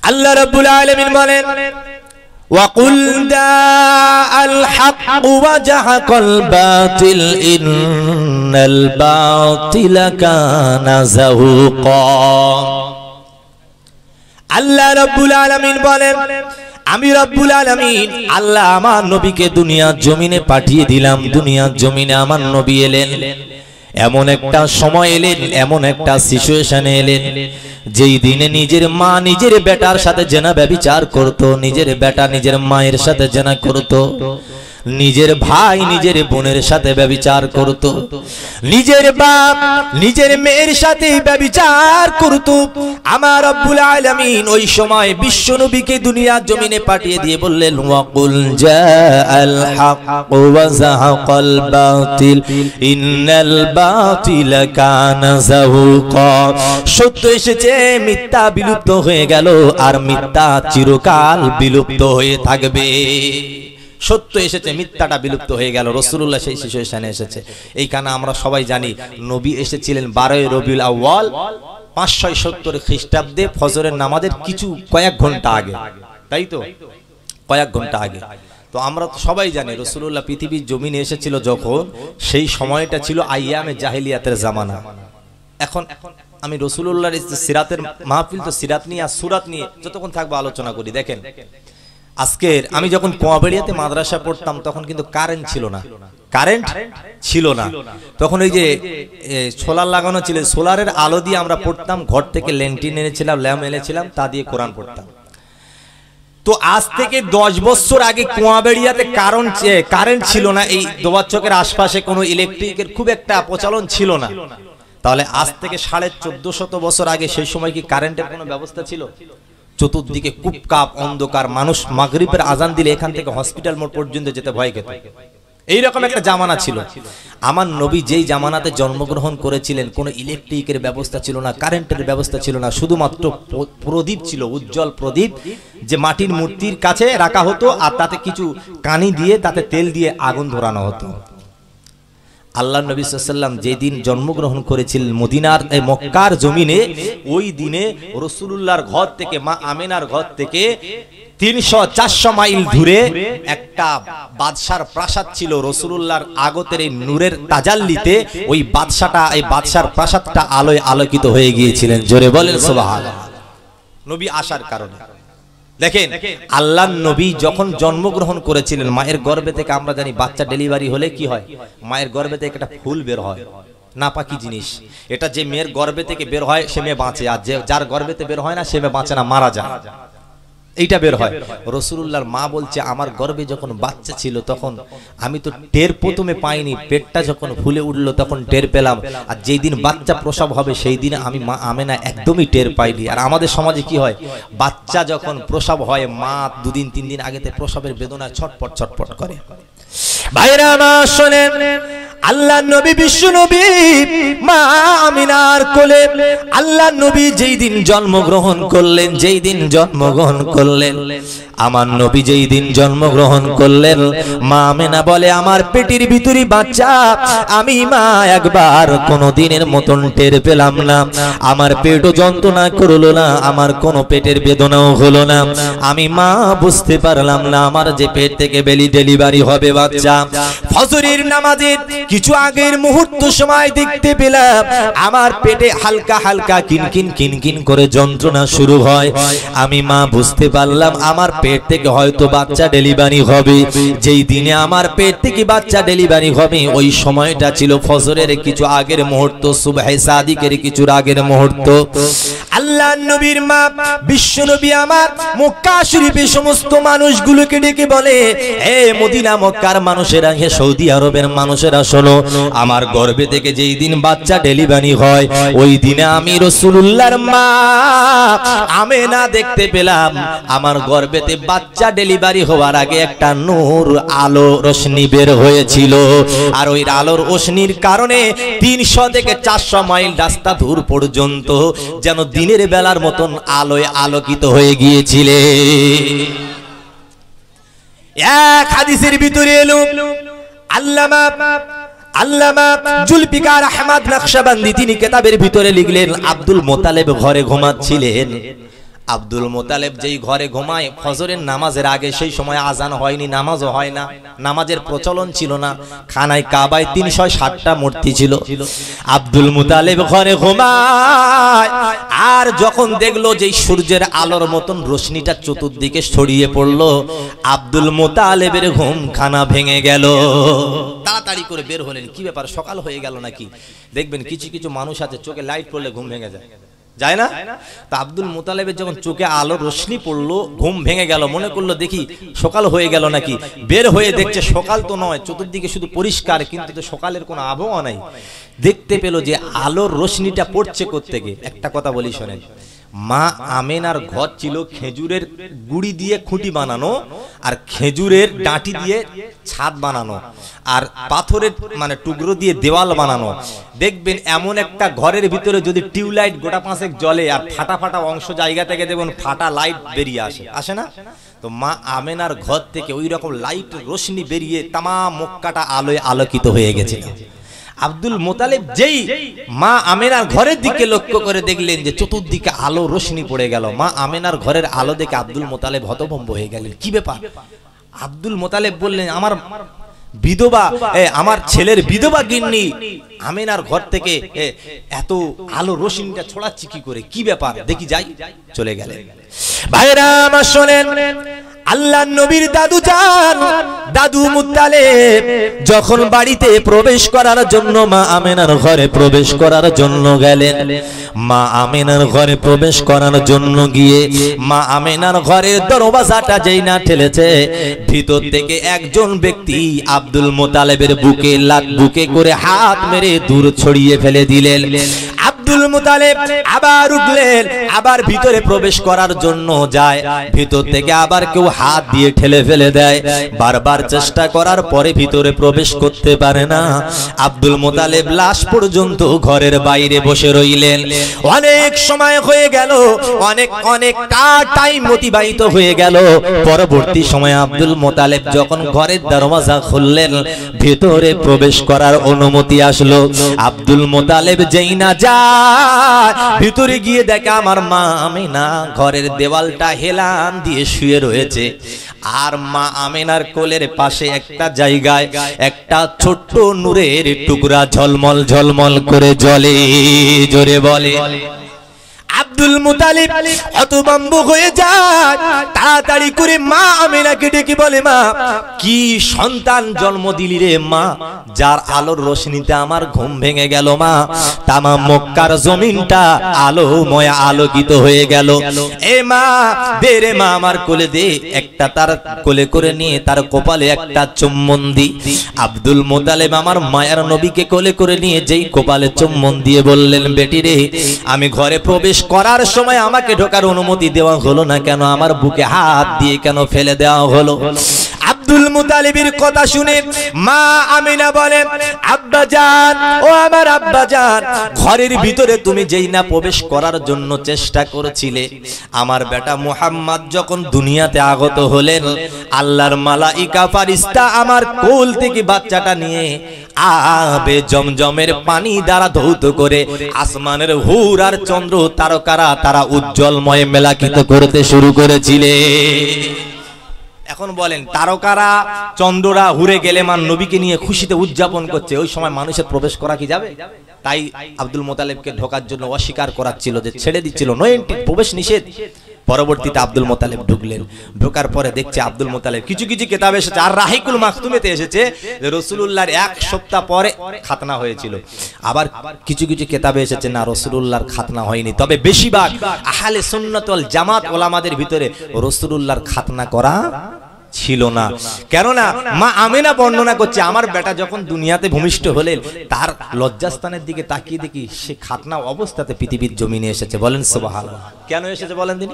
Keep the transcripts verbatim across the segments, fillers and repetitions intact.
আল্লাহ রাব্বুল আলামিন বলেন وَقُلْ جَاءَ الْحَقُّ وَزَهَقَ الْبَاطِلُ إِنَّ الْبَاطِلَ كَانَ زَهُوقًا আল্লাহ রাব্বুল আলামিন বলেন আমি রব্বুল আলামিন আল্লাহ আমার নবীকে দুনিয়ার জমিনে পাঠিয়ে দিলাম। দুনিয়ার জমিনে আমার নবী এলেন, এমন একটা সময় এলেন, এমন একটা সিচুয়েশনে এলেন যেই দিনে নিজের মা নিজের বেটার সাথে জেনা ব্যভিচার করত, নিজের বেটা নিজের মায়ের সাথে জেনা করত, নিজের ভাই নিজের বোনের সাথে ব্যভিচার করত, নিজের বাপ নিজের মেয়ের সাথে ব্যভিচার করত। আমার রব্বুল আলামিন ওই সময় বিশ্ব নবীকে দুনিয়ার জমিনে পাঠিয়ে দিয়ে বললেন ওয়াকুল জাআল হাক্কু ওয়া যাহাকাল বাতিল ইন্নাল বাতিলা কানা যাহুকা। সত্য এসেছে, মিথ্যা বিলুপ্ত হয়ে গেল, আর মিথ্যা চিরকাল বিলুপ্ত হয়ে থাকবে। সত্য এসেছে, মিথ্যাটা বিলুপ্ত হয়ে গেল। রাসূলুল্লাহ সেই সিচুয়েশনে এসেছে। এইখানে আমরা সবাই জানি নবী এসেছিলেন বারোই রবিউল আউয়াল পাঁচশো সত্তর খ্রিস্টাব্দে ফজরের নামাজের কিছু কয়েক ঘন্টা আগে, তাই তো কয়েক ঘন্টা আগে। তো আমরা তো সবাই জানি রাসূলুল্লাহ পৃথিবীর জমিনে এসেছিল যখন, সেই সময়টা ছিল আইয়ামে জাহিলিয়াতের জামানা। এখন আমি রাসূলুল্লাহর সিরাতের মাহফিল, তো সিরাত নিয়ে আর সূরাত নিয়ে যতক্ষণ থাকবো আলোচনা করি। দেখেন আজকের আমি যখন কোয়াবেড়িয়াতে মাদ্রাসা পড়তাম তখন কিন্তু কারেন্ট ছিল না, কারেন্ট ছিল না তখন ওই যে সোলার লাগানো ছিল, সোলারের আলো দিয়ে আমরা পড়তাম। ঘর থেকে ল্যান্টিন এনেছিলাম, ল্যাম্প এনেছিলাম, তা দিয়ে কোরআন পড়তাম। তো আজ থেকে দশ বছর আগে কোয়াবেড়িয়াতে কারেন্ট কারেন্ট ছিল না, এই দোয়ার চকের আশপাশে কোনো ইলেকট্রিকের খুব একটা প্রচলন ছিল না। তাহলে আজ থেকে সাড়ে চোদ্দ শত বছর আগে সেই সময় কি কারেন্টের কোনো ব্যবস্থা ছিল? চতুর্দিকে কুপকাপ অন্ধকার, মানুষ মাগরিবের আজান দিলে এখান থেকে হসপিটাল মোড় পর্যন্ত যেতে ভয় পেত। এইরকম একটা জামানা ছিল। আমার নবী যেই জামানাতে জন্মগ্রহণ করেছিলেন কোনো ইলেকট্রিকের ব্যবস্থা ছিল না, কারেন্টের ব্যবস্থা ছিল না, শুধুমাত্র প্রদীপ ছিল, উজ্জ্বল প্রদীপ, যে মাটির মূর্তির কাছে রাখা হতো আর তাতে কিছু কানি দিয়ে তাতে তেল দিয়ে আগুন ধরানো হতো। আল্লাহ নবী সাল্লাল্লাহু আলাইহি ওয়াসাল্লাম যেদিন জন্মগ্রহণ করেছিলেন মদিনার এই মক্কার জমিনে, ওই দিনে রাসূলুল্লাহর ঘর থেকে, মা আমিনার ঘর থেকে তিনশো চারশো মাইল দূরে একটা বাদশার প্রাসাদ ছিল। রাসূলুল্লাহর আগতের এই নূরের তাজাল্লিতে ওই বাদশাটা, এই বাদশার প্রাসাদটা আলোয় আলোকিত হয়ে গিয়েছিলেন। জোরে বলেন সুবহানাল্লাহ। নবী আসার কারণে দেখেন আল্লাহর নবী যখন জন্মগ্রহণ করেছিলেন, মায়ের গর্ভে থেকে আমরা জানি বাচ্চা ডেলিভারি হলে কি হয়, মায়ের গর্ভে থেকে একটা ফুল বের হয়, নাপাকি জিনিস। এটা যে মেয়ের গর্ভে থেকে বের হয় সে মেয়ে বাঁচে, আর যে যার গর্ভেতে বের হয় না সে মেয়ে বাঁচে না, মারা যায়। এইটা বের হয়। রাসূলুল্লাহর মা বলছে আমার গর্ভে যখন বাচ্চা ছিল তখন আমি তো টের প্রথমে পাইনি, পেটটা যখন ফুলে উঠলো তখন টের পেলাম, আর যেই দিন বাচ্চা প্রসব হবে সেই দিন আমি মা আমেনা একদমই টের পাইনি। আর আমাদের সমাজে কি হয়, বাচ্চা যখন প্রসব হয় মা দুদিন তিন দিন আগেতে প্রসবের বেদনায় ছটপট ছটপট করে। ভাইরা আমার শোনেন, আল্লাহ নবী বিশ্ব নবী মা আমিনার কোলে আল্লাহ নবী যেই দিন জন্মগ্রহণ করলেন, যেই দিন জন্মগ্রহণ করলেন আমার নবী যেই দিন জন্মগ্রহণ করলেন, মা আমিনা বলে আমার পেটের ভিতরে বাচ্চা, আমি মা একবার কোনো দিনের মতন টের পেলাম না, আমার পেটও যন্ত্রণা করলো না, আমার কোনো পেটের বেদনাও হলো না, আমি মা বুঝতে পারলাম না আমার যে পেট থেকে বেলি ডেলিভারি হবে বাচ্চা। ফজরের নামাজের কিছু আগের মুহূর্ত সময় দেখতে পেলাম আমার পেটে হালকা হালকা কিনকিন কিনকিন করে যন্ত্রণা শুরু হয়। আমি মা বুঝতে পারলাম আমার পেট থেকে হয়তো বাচ্চা ডেলিভারি হবে। যেই দিনে আমার পেট থেকে বাচ্চা ডেলিভারি হবে ওই সময়টা ছিল ফজরের কিছু আগের মুহূর্ত, সুবহে সাদিকের কিছু আগের মুহূর্ত। আল্লাহ নবীর মা বিশ্ব নবী আমার মক্কা শরীফে সমস্ত মানুষগুলোকে ডেকে বলে, হে মদিনা মক্কার মানুষেরা, হে সৌদি আরবের মানুষেরা, শোনো আমার গর্ভে থেকে যেই দিন বাচ্চা ডেলিভারি হয় ওই দিনে আমি রাসূলুল্লাহর মা আমেনা দেখতে পেলাম আমার গর্ভেতে বাচ্চা ডেলিভারি হওয়ার আগে একটা নূর আলো রোশনি বের হয়েছিল, আর ওই আলোর রোশনির কারণে তিনশো থেকে চারশো মাইল রাস্তা দূর পর্যন্ত যেন দিনের বেলার মতন আলোয় আলোকিত হয়ে গিয়েছিলে। এক হাদিসের ভিতরে এলো আল্লামা আল্লামা জুলফিকার আহমদ নকশবন্দি তিনি কিতাবের ভিতরে লিখলেন আব্দুল মুত্তালিব ঘরে ঘুমাচ্ছিলেন। আব্দুল মোতালেব যেই ঘরে ঘুমায় ফজরের নামাজের আগে, সেই সময় আজান হয়নি, নামাজও হয় না, নামাজের প্রচলন ছিল না। খানায় কাবায় তিনশো ষাটটা মূর্তি ছিল। আব্দুল মোতালেব ঘরে ঘুমায়, আর যখন দেখলো যে সূর্যের আলোর মতন রশ্মিটা চতুর্দিকে ছড়িয়ে পড়লো, আব্দুল মোতালেবের ঘুম খানা ভেঙে গেল। তাড়াতাড়ি করে বের হলেন, কি ব্যাপার সকাল হয়ে গেল নাকি? দেখবেন কিছু কিছু মানুষ আছে চোখে লাইট পড়লে ঘুম ভেঙে যায়, যায় না? তা আব্দুল মোতালেবের যখন চোখে আলো রশ্মি পড়লো, ঘুম ভেঙে গেল, মনে করলো দেখি সকাল হয়ে গেল নাকি। বের হয়ে দেখছে সকাল তো নয়, চতুর্দিকে শুধু পরিষ্কার, কিন্তু তো সকালের কোনো আবহাওয়া নাই। দেখতে পেল যে আলোর রশ্মিটা পড়ছে কোত্থেকে। একটা কথা বলি শোনেন, মা আমেনার ঘর ছিল খেজুরের গুড়ি দিয়ে খুঁটি বানানো, আর খেজুরের ডাঁটি দিয়ে ছাদ বানানো, আর পাথরের মানে টুকরো দিয়ে দেওয়াল বানানো। দেখবেন এমন একটা ঘরের ভিতরে যদি টিউবলাইট গোটা পাঁচেক জ্বলে, আর ফাটা ফাটা অংশ জায়গা থেকে দেখবেন ফাটা লাইট বেরিয়ে আসে, আসে না? তো মা আমেনার ঘর থেকে ওই রকম লাইট রোশনি বেরিয়ে তামাম মক্কাটা আলোয় আলোকিত হয়ে গেছে। আব্দুল মোতালেব যেই মা আমেনার ঘরের দিকে লক্ষ্য করে দেখলেন যে চতুর্দিকে আলো রোশনি পড়ে গেল, মা আমেনার ঘরের আলো দেখে আব্দুল মোতালেব হতভম্ব হয়ে গেলেন। কি ব্যাপার? আব্দুল মোতালেব বললেন, আমার বিধবা, আমার ছেলের বিধবা গিন্নি আমেনার ঘর থেকে এত আলো রোশনিটা ছড়াচ্ছে কি করে? কি ব্যাপার দেখি যাই। চলে গেলেন। ভাইরা আমার শোনেন, আল্লাহ নবীর দাদু জান দাদু মুত্তালিব যখন বাড়িতে প্রবেশ করার জন্য মা আমেনার ঘরে প্রবেশ করার জন্য গেলেন, মা আমেনার ঘরে প্রবেশ করার জন্য গিয়ে মা আমেনার ঘরের দরওয়াজাটা যেই না ঠেলেছে, ভিতর থেকে একজন ব্যক্তি আব্দুল মোতালেবের বুকে লাত বুকে করে হাত মেরে দূর ছড়িয়ে ফেলে দিলেন। আব্দুল মোতালেব আবার উঠলেন, আবার ভিতরে প্রবেশ করার জন্য যায়, ভিতর থেকে আবার কেউ হাত দিয়ে ঠেলে ফেলে দেয়। বারবার চেষ্টা করার পরে ভিতরে প্রবেশ করতে পারে না। আব্দুল মোতালেব লাশ পর্যন্ত ঘরের বাইরে বসে রইলেন। অনেক সময় হয়ে গেল, অনেক অনেক টাইম অতিবাহিত হয়ে গেল। পরবর্তী সময়ে আব্দুল মোতালেব যখন ঘরের দরওয়াজা খুললেন, ভিতরে প্রবেশ করার অনুমতি আসলো। আব্দুল মোতালেব যেই না যায়, ভিতরে গিয়ে দেখে আমার মা আমেনা ঘরের দেওয়ালটা হেলান দিয়ে শুয়ে রয়েছে, আর মা আমেনার কোলের পাশে একটা জায়গায় একটা ছোট্ট নূরের টুকরা ঝলমল ঝলমল করে জ্বলে। জোরে বলে। আব্দুল মুতালিব হতভম্ব হয়ে যায়, তাড়াতাড়ি করে মা আমেনাকে ডেকে বলে, মা কি সন্তান জন্ম দিলি রে মা, যার আলোর রোশনিতে আমার ঘুম ভেঙে গেল মা, তামাম মক্কার জমিনটা আলোময় আলোকিত হয়ে গেল। এ মা দে রে মা, আমার কোলে দে, একটা তার কোলে করে নিয়ে তার কপালে একটা চুম্বন দি। আব্দুল মুতালিব আমার মায়ের নবীকে কোলে করে নিয়ে যেই কপালে চুম্বন দিয়ে বললেন, বেটি রে, আমি ঘরে প্রবেশ করার সময় আমাকে ঢোকার অনুমতি দেওয়া হলো না কেন? আমার বুকে হাত দিয়ে কেন ফেলে দেওয়া হলো? আব্দুল মুতালিবের কথা শুনে মা আমিনা বলেন, আব্বাজান, ও আমার আব্বাজান, ঘরের ভিতরে তুমি যেই না প্রবেশ করার জন্য চেষ্টা করেছিলে, আমার বেটা মুহাম্মদ যখন দুনিয়াতে আগত হলেন, আল্লাহর মালাইকা ফারিস্তা আমার কোল থেকে বাচ্চাটা নিয়ে আবে জমজমের পানি দ্বারা ধৌত করে আসমানের হুর আর চন্দ্র তারকারা তারা উজ্জ্বলময় মেলাকিত করতে শুরু করেছিলে। এখন বলেন, তারকারা চন্দ্ররা হুরে গেলে মান নবীকে নিয়ে খুশিতে উদযাপন করছে, ওই সময় মানুষের প্রবেশ করা কি যাবে? তাই আব্দুল মোতালেবকে ঢোকার জন্য অস্বীকার করাচ্ছিল, যে ছেড়ে দিচ্ছিল, নো এন্ট্রি, প্রবেশ নিষেধ। পরবর্তীতে আব্দুল মোতালেব ঢুকলেন। ঢোকার পরে দেখছে আব্দুল মোতালেব, কিছু কিছু কিতাবে এসেছে আর রাহিকুল মাখতুমেতে এসেছে যে রাসূলুল্লাহর এক সপ্তাহ পরে খাতনা হয়েছিল, আবার কিছু কিছু কিতাবে এসেছে না, রাসূলুল্লাহর খাতনা হয়নি। তবে বেশিরভাগ আহলে সুন্নাত ওয়াল জামাত ওলামাদের ভিতরে রাসূলুল্লাহর খাতনা করা ছিল না। কেননা মা আমিনা বর্ণনা করছে, আমার বেটা যখন দুনিয়াতে ভূমিষ্ঠ হলেন, তার লজ্জাস্থানের দিকে তাকিয়ে দেখি সে খাতনা অবস্থাতে পৃথিবীর জমিনে এসেছে। বলেন সুবহানাল্লাহ। কেন এসেছে বলেন দিন?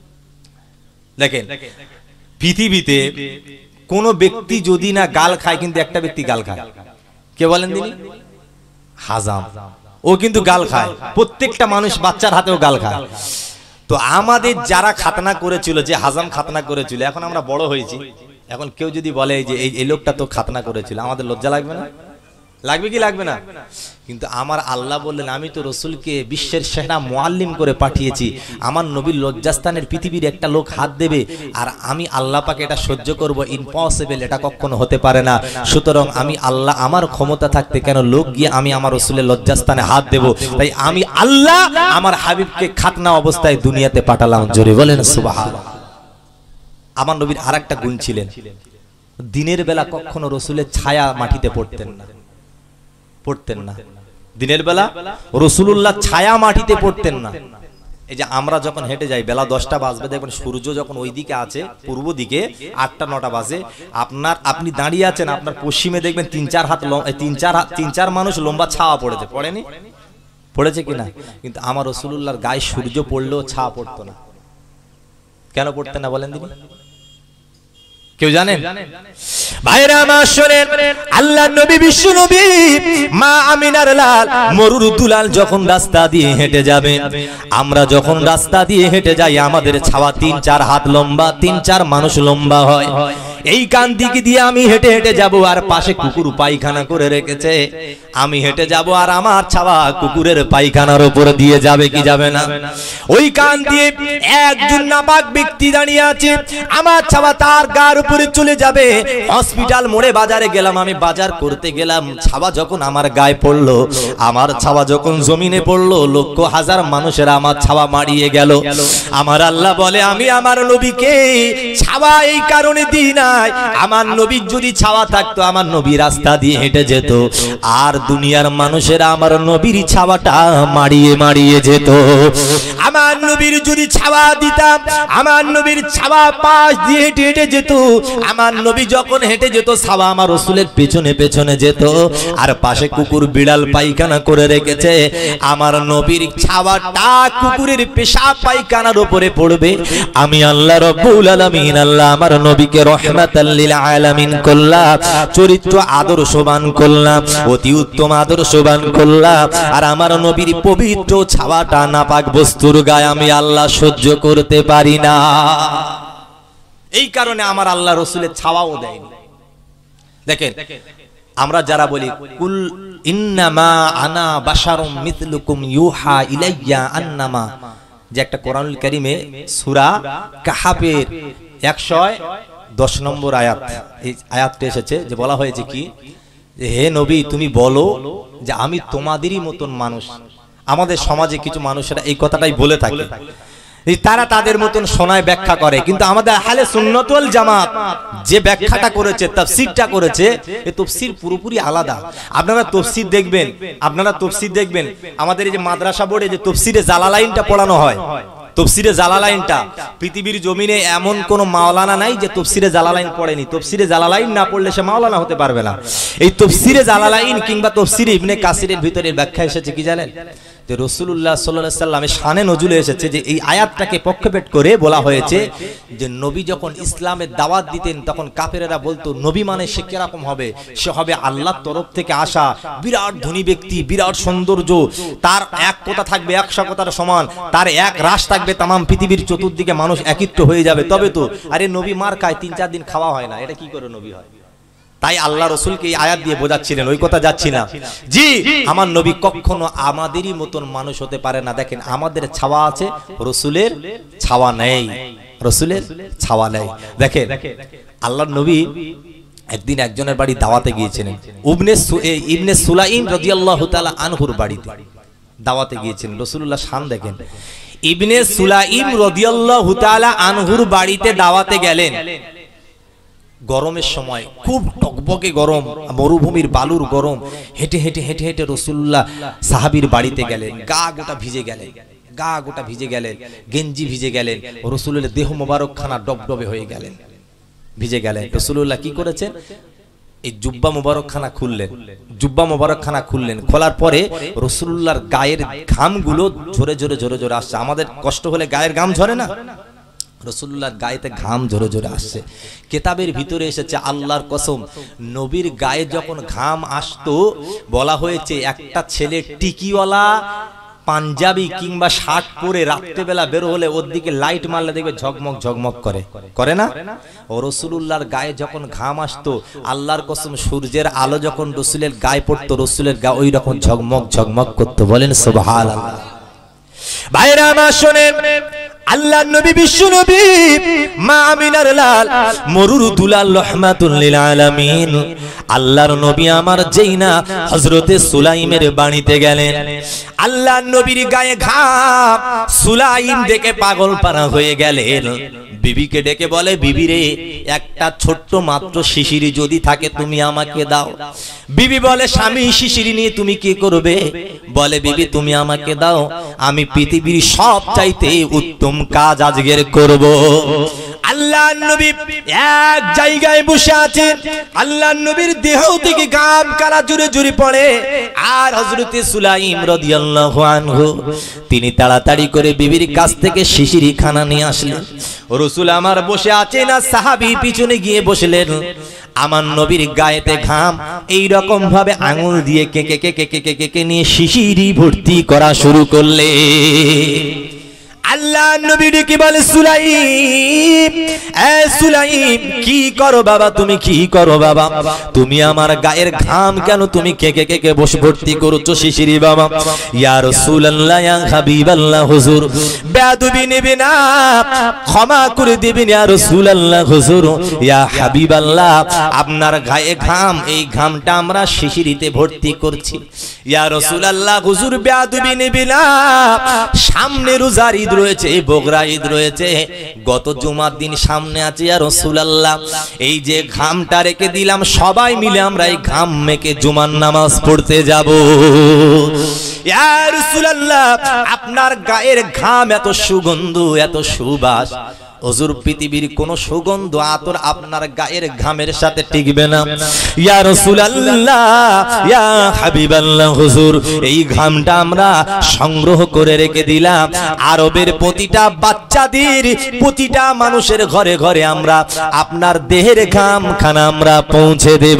দেখেন, পৃথিবীতে কোন ব্যক্তি যদি না গাল খায়, কিন্তু একটা ব্যক্তি গাল খায়। কে বলেন দিন? হাজাম। ও কিন্তু গাল খায়, প্রত্যেকটা মানুষ বাচ্চার হাতেও গাল খায়। তো আমাদের যারা খাতনা করেছিল, যে হাজাম খাতনা করেছিল, এখন আমরা বড় হয়েছি, এখন কেউ যদি বলে যে এই লোকটা তো খাতনা করেছিল, আমাদের লজ্জা লাগবে না? লাগবে কি লাগবে না? কিন্তু আমার আল্লাহ বললেন আমি তো রসুলকে বিশ্বের সেরা মুআল্লিম করে পাঠিয়েছি, আমার নবীর লজ্জাস্থানের পৃথিবীর একটা লোক হাত দেবে আর আমি আল্লাহ পাকে এটা সহ্য করব, ইম্পসিবল, এটা কখনো হতে পারে না। সুতরাং আমি আল্লাহ আমার ক্ষমতা থাকতে কেন লোক গিয়ে আমি আমার রসুলের লজ্জাস্থানে হাত দেব? তাই আমি আল্লাহ আমার হাবিবকে খাতনা অবস্থায় দুনিয়াতে পাঠালাম। জোরে বলেন সুবহানাল্লাহ। আমার নবীর আরেকটা গুণ ছিলেন, দিনের বেলা কখনো রসুলের ছায়া মাটিতে পড়তেন না, পড়তেন না দিনের বেলা রাসূলুল্লাহ ছায়া মাটিতে পড়তেন না। এই যে আমরা যখন হেঁটে যাই বেলা দশটা বাজবে, দেখবেন সূর্য যখন ওই দিকে আছে পূর্ব দিকে আটটা নটা বাজে, আপনার আপনি দাঁড়িয়ে আছেন, আপনার পশ্চিমে দেখবেন তিন চার হাত তিন চার হাত তিন চার মানুষ লম্বা ছায়া পড়েছে, পড়েনি? পড়েছে কিনা? কিন্তু আমার রাসূলুল্লাহর গায়ে সূর্য পড়লেও ছায়া পড়তো না। কেন পড়তেন না বলেন দিদি? কেউ জানেন? ভাইরা আমার শোনেন, আল্লাহর নবী বিশ্ব নবী মা আমিনার লাল মরুর দুলাল যখন রাস্তা দিয়ে হেঁটে যাবেন, আমরা যখন রাস্তা দিয়ে হেঁটে যাই আমাদের ছাওয়া তিন চার হাত লম্বা, তিন চার মানুষ লম্বা হয়। এই কান দিকে দিয়ে আমি হেঁটে হেঁটে যাব আর পাশে কুকুর পায়খানা করে রেখেছে, আমি হেঁটে যাব আর আমার ছাওয়া কুকুরের পায়খানার উপর দিয়ে যাবে কি যাবে না? ওই কান দিয়ে একজন নাপাক ব্যক্তি দাঁড়িয়ে আছে, আমার ছাওয়া তার গার উপরে চলে যাবে। হসপিটাল মোড়ে বাজারে গেলাম, আমি বাজার করতে গেলাম, ছাওয়া যখন আমার গায়ে পড়লো, আমার ছাওয়া যখন জমিনে পড়লো, লক্ষ হাজার মানুষের আমার ছাওয়া মারিয়ে গেল। আমার আল্লাহ বলে আমি আমার নবীকে ছাওয়া এই কারণে দিই না, আমার নবীর যদি ছাওয়া থাকতো আমার নবী রাস্তা দিয়ে হেঁটে যেত আর দুনিয়ার মানুষেরা আমার নবীর ছাওয়াটা মারিয়ে মারিয়ে যেত। আমার নবীর যদি ছাওয়া দিতাম, আমার নবীর ছাওয়া পাশ দিয়ে হেঁটে হেঁটে যেত, আমার নবী যখন হেঁটে যেত ছাওয়া আমার রাসূলের পেছনে পেছনে যেত, আর পাশে কুকুর বিড়াল পায়খানা করে রেখেছে, আমার নবীর ছাওয়াটা কুকুরের পেশাব পায়খানার উপরে পড়বে। আমি আল্লাহ রাব্বুল আলামিন আল্লাহ আমার নবীকে রহমাতাল লিল আলামিন করলাম, চরিত্র আদর্শবান করলাম, অতি উত্তম আদর্শবান করলাম, আর আমার নবীর পবিত্র ছাওয়াটা নাপাক বস্তুর গায়ে আমি আল্লাহ সহ্য করতে পারি না। এই কারণে আমার আল্লাহ রসুলের ছাওয়াও দেয়নি। দেখেন আমরা যারা বলি কুল ইন্নামা আনা বাশারুম মিথলুকুম ইউহা ইলাইয়া আন্নামা, যে একটা কোরআনুল কারীমে সূরা কাহাফের একশো দশ নম্বর আয়াত, এই আয়াতটা এসেছে যে বলা হয়েছে কি, হে নবী তুমি বলো যে আমি তোমাদেরই মতন মানুষ। আমাদের সমাজে কিছু মানুষেরা এই কথাটাই বলে থাকে, তারা তাদের মতন শোনায় ব্যাখ্যা করে, কিন্তু আমাদের আহলে সুন্নাত ওয়াল জামাত যে ব্যাখ্যাটা করেছে, তাফসীরটা করেছে, এই তাফসীর পুরোপুরি আলাদা। আপনারা তাফসীর দেখবেন, আপনারা তাফসীর দেখবেন আমাদের এই যে মাদ্রাসা বোর্ডে যে তাফসীরে জালালাইনটা পড়ানো হয়, তাফসীরে জালালাইনটা পৃথিবীর জমিনে এমন কোন মাওলানা নাই যে তাফসীরে জালালাইন পড়েনি। তাফসীরে জালালাইন না পড়লে সে মাওলানা হতে পারবে না। এই তাফসীরে জালালাইন কিংবা তাফসীরে ইবনে কাসিরের ভিতরে ব্যাখ্যা এসেছে কি জানেন, যে রাসূলুল্লাহ সাল্লাল্লাহু আলাইহি সাল্লামের শানে নজুলে এসেছে যে এই আয়াতটাকে পক্ষপাত করে বলা হয়েছে যে নবী যখন ইসলামের দাওয়াত দিতেন তখন কাফেরেরা বলতো নবী মানে সে কিরকম হবে, সে হবে আল্লাহর তরফ থেকে আসা বিরাট ধনী ব্যক্তি, বিরাট সৌন্দর্য, তার এক কথা থাকবে একশো কথার সমান, তার এক রাশ থাকবে তামাম পৃথিবীর চতুর্দিকে মানুষ একত্র হয়ে যাবে, তবে তো। আরে নবী মার খায়, তিন চার দিন খাওয়া হয় না, এটা কি করে নবী হয়? তাই আল্লাহ রসুলকে এই আয়াত দিয়ে বোঝাচ্ছিলেন, ওই কথা যাচ্ছি না। জি, আমার নবী কখনো আমাদেরই মতন মানুষ হতে পারে না। দেখেন আমাদের ছাওয়া আছে, রসুলের ছাওয়া নেই, রসুলের ছাওয়া নেই। দেখেন আল্লাহর নবী একদিন একজনের বাড়ি দাওয়াতে গিয়েছিলেন, ইবনে ইবনে সুলাইম রাদিয়াল্লাহু তাআলা আনহুর বাড়িতে দাওয়াতে গিয়েছিলেন। রাসূলুল্লাহ শান দেখেন, ইবনে সুলাইম রাদিয়াল্লাহু তাআলা আনহুর বাড়িতে দাওয়াতে গেলেন। গরমের সময় খুব টকবকে গরম, মরুভূমির বালুর গরম, হেঁটে হেঁটে হেঁটে হেঁটে রাসূলুল্লাহ সাহাবীর বাড়িতে গেলেন, গা গোটা ভিজে গেলেন, গা গোটা ভিজে গেলেন, গেঞ্জি ভিজে গেলেন, রাসূলের দেহ মোবারক খানা ডবডবে হয়ে গেলেন, ভিজে গেলেন। রাসূলুল্লাহ কি করেছেন, এই জুব্বা মোবারক খানা খুললেন, জুব্বা মোবারক খানা খুললেন, খোলার পরে রাসূলুল্লাহর গায়ের ঘামগুলো ঝরে ঝরে ঝরে ঝরে আসছে। আমাদের কষ্ট হলে গায়ের ঘাম ঝরে না, রাসূলুল্লাহর গায়েতে ঘাম ঝরে ঝরে আসছে। কিতাবের ভিতরে এসেছে আল্লাহর কসম, নবীর গায়ে যখন ঘাম আসতো বলা হয়েছে একটা ছেলে টিকিওয়ালা পাঞ্জাবি কিংবা শার্ট পরে রাত্রেবেলা বের হলে ওর দিকে লাইট মারলে দেখবে ঝকমক ঝকমক করে, করে না? ও রাসূলুল্লাহর গায়ে যখন ঘাম আসতো, আল্লাহর কসম সূর্যের আলো যখন রাসূলের গায়ে পড়তো, রাসূলের গা ওই রকম ঝকমক ঝকমক করতো। বলেন সুবহানাল্লাহ। ভাইরা আমার শুনেন, আল্লাহর নবী বিশ্ব নবী মা আমিনার লাল মরুর দুলাল রাহমাতুল লিল আলামিন আল্লাহর নবী আমার যেই না হযরতে সুলাইমের বাড়িতে গেলেন, আল্লাহর নবীর গায়ে ঘাম, সুলাইম দেখে পাগল পারা হয়ে গেলেন। বিবিকে ডেকে বলে, বিবি রে, একটা ছোট্ট মাত্র শিশিরি যদি থাকে তুমি আমাকে দাও। বিবি বলে, স্বামী শিশিরি নিয়ে তুমি কি করবে? বলে, বিবি তুমি আমাকে দাও, আমি পৃথিবীর সব চাইতে উত্তম কাজ আজকের করব। আল্লাহর নবী এক জায়গায় বসে আছেন, আল্লাহর নবীর দেহ থেকে ঘাম কারা জুরে জুরে পড়ে। আর হযরতে সুলাইম রাদিয়াল্লাহু আনহু তিনি তাড়াতাড়ি করে বিবির কাছ থেকে শিশিরি খানা নিয়ে আসলেন। রাসূল আমার বসে আছেন আর সাহাবী পিছনে গিয়ে বসলেন। আমার নবীর গায়েতে ঘাম এই রকম ভাবে আঙুল দিয়ে কেকে কেকে কেকে কেকে নিয়ে শিশিরি ভর্তি করা শুরু করলে। আল্লাহ নবী ডেকে বলে, সুলাইম, এ সুলাইম, কি করো বাবা, তুমি কি করো বাবা? তুমি আমার গায়ের ঘাম কেন তুমি কেকে কেকে বস ভর্তি করছো শিশিরি বাবা? ইয়া রাসূলুল্লাহ, ইয়া হাবিবাল্লাহ, হুজুর বেয়াদবি নেবে না, ক্ষমা করে দিবেন ইয়া রাসূলুল্লাহ, হুজুর ইয়া হাবিবাল্লাহ, আপনার গায়ে ঘাম, এই ঘামটা আমরা শিশিরিতে ভর্তি করছি। ইয়া রাসূলুল্লাহ, হুজুর বেয়াদবি নেবে না, সামনে রোজার ঈদ রয়েছে, বকরা ঈদ রয়েছে, গত জুমার দিন সামনে আছে। ইয়া রাসূলুল্লাহ, এই যে ঘামটা রেখে দিলাম, সবাই মিলে আমরা এই ঘাম মেখে জুমার নামাজ পড়তে যাব। ইয়া রাসূলুল্লাহ, আপনার গায়ের ঘাম এত সুগন্ধ, এত সুবাস, হুজুর পৃথিবীর কোন সুগন্ধ আতর আপনার গায়ের ঘামের সাথে টিকবে না। ইয়া রাসূলুল্লাহ, ইয়া হাবিবাল্লাহ, হুজুর এই ঘামটা আমরা সংগ্রহ করে রেখে দিলাম, আরবের প্রতিটা বাচ্চাদের, প্রতিটা মানুষের ঘরে ঘরে আমরা আপনার দেহের ঘাম খানা আমরা পৌঁছে দেব।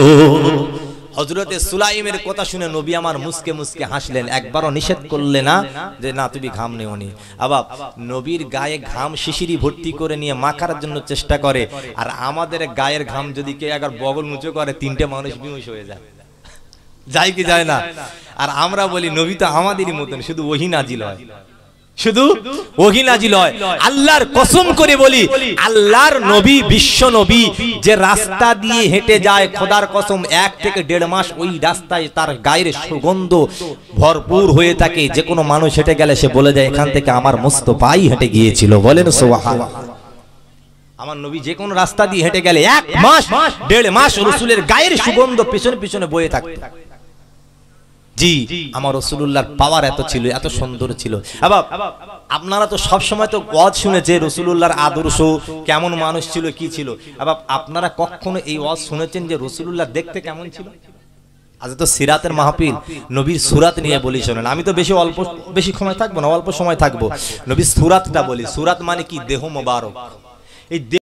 হযরতে সুলাইমের কথা শুনে নবী আমার মুসকে মুসকে হাসলেন, একবারও নিষেধ করলে না যে না তুমি ঘাম নেওনি। আবার নবীর গায়ে ঘাম শিশিরি ভর্তি করে নিয়ে মাখার জন্য চেষ্টা করে, আর আমাদের গায়ের ঘাম যদি কেউ একবার বগল মুচো করে, তিনটে মানুষ বিমুষ হয়ে যায়, যায় কি যায় না? আর আমরা বলি নবী তো আমাদেরই মতন, শুধু ওহী নাজিল হয়, শুধু ওহী নাজিল হয়। আল্লাহর কসম করে বলি, আল্লাহর নবী, বিশ্ব নবী যে রাস্তা দিয়ে হেঁটে যায়, খোদার কসম এক থেকে দেড় মাস ওই রাস্তায় তার গায়ের সুগন্ধ ভরপুর হয়ে থাকে। যে কোনো মানুষ হেঁটে গেলে সে বলে যায় এখান থেকে আমার মুস্তাফাই হেঁটে গিয়েছিল। বলেন সুবহানাল্লাহ। আমার নবী যে কোনো রাস্তা দিয়ে হেঁটে গেলে এক মাস দেড় মাস রাসূলের গায়ের সুগন্ধ পিছনে পিছনে বয়ে থাকতো। জি, আমার রাসূলুল্লাহর পাওয়ার এত ছিল, এত সুন্দর ছিল। আবার আপনারা তো সব সময় তো ওয়াজ শুনেছে রাসূলুল্লাহর আদর্শ কেমন মানুষ ছিল, কি ছিল। আবার আপনারা কখনো এই ওয়াজ শুনেছেন যে রাসূলুল্লাহ দেখতে কেমন ছিল? আজ তো সিরাতের মাহফিল, নবীর সূরাত নিয়ে বলি শুনেন। আমি তো বেশি অল্প বেশি সময় থাকবো না, অল্প সময় থাকবো। নবীর সূরাতটা বলি। সূরাত মানে কি? দেহ মোবারক। এই